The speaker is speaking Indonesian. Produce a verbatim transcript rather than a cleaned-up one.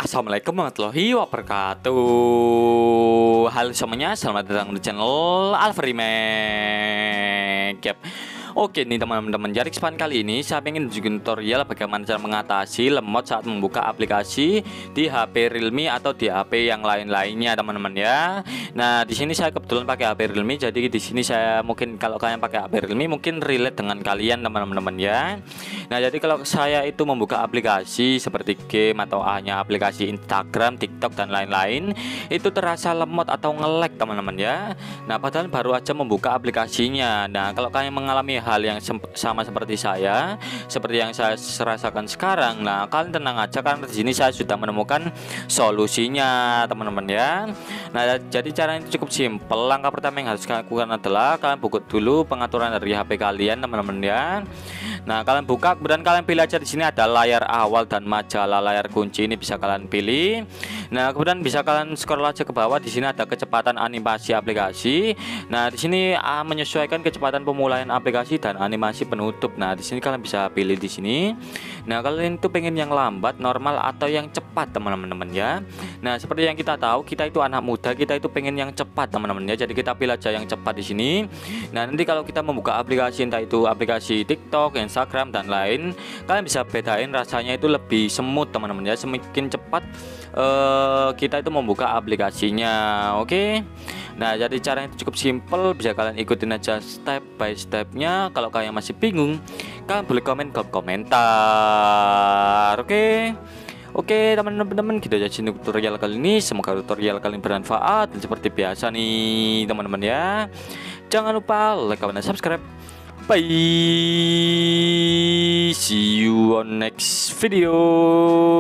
Assalamualaikum warahmatullahi wabarakatuh. Halo semuanya, selamat datang di channel Alfarimek. Yap. Oke nih teman-teman, jadi kesempatan kali ini saya ingin tunjukin tutorial bagaimana cara mengatasi lemot saat membuka aplikasi di H P Realme atau di H P yang lain-lainnya teman-teman ya. Nah di sini saya kebetulan pakai H P Realme, jadi di sini saya mungkin kalau kalian pakai H P Realme mungkin relate dengan kalian teman-teman ya. Nah jadi kalau saya itu membuka aplikasi seperti game atau hanya aplikasi Instagram, TikTok dan lain-lain, itu terasa lemot atau nge-lag teman-teman ya. Nah padahal baru aja membuka aplikasinya. Nah kalau kalian mengalami hal yang sama seperti saya, seperti yang saya rasakan sekarang, nah kalian tenang aja karena di sini saya sudah menemukan solusinya teman-teman ya. Nah jadi caranya cukup simpel. Langkah pertama yang harus kalian lakukan adalah kalian buka dulu pengaturan dari H P kalian teman-teman ya. Nah kalian buka, kemudian kalian pilih aja di sini ada layar awal dan majalah layar kunci, ini bisa kalian pilih. Nah kemudian bisa kalian scroll aja ke bawah, di sini ada kecepatan animasi aplikasi. Nah di sini uh, menyesuaikan kecepatan pemulaian aplikasi dan animasi penutup. Nah di sini kalian bisa pilih di sini. Nah kalian itu pengen yang lambat, normal atau yang cepat teman-teman ya. Nah seperti yang kita tahu, kita itu anak muda, kita itu pengen yang cepat teman-teman ya. Jadi kita pilih aja yang cepat di sini. Nah nanti kalau kita membuka aplikasi, entah itu aplikasi TikTok, Instagram dan lain, kalian bisa bedain rasanya itu lebih smooth teman-teman ya. Semakin cepat uh, kita itu membuka aplikasinya. Oke okay? Nah jadi caranya itu cukup simple, bisa kalian ikutin aja step by stepnya. Kalau kalian masih bingung, kalian boleh komen ke komentar. Oke okay? Oke teman-teman, kita jadi tutorial kali ini. Semoga tutorial kalian bermanfaat, dan seperti biasa nih teman-teman ya, jangan lupa like, comment, dan subscribe. Bye, see you on next video.